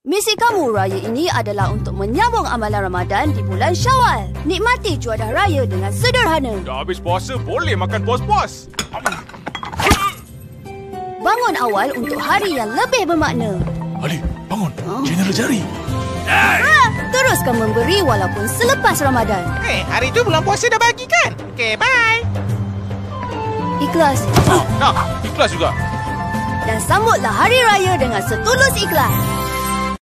Misi kamu raya ini adalah untuk menyambung amalan Ramadan di bulan Syawal. Nikmati juadah raya dengan sederhana. Dah habis puasa, boleh makan puas-puas. Bangun awal untuk hari yang lebih bermakna. Ali, bangun. General jari. Teruskan memberi walaupun selepas Ramadan. Hari tu bulan puasa dah bagi kan? Okay, bye. Ikhlas. Nah, ikhlas juga. Dan sambutlah hari raya dengan setulus ikhlas.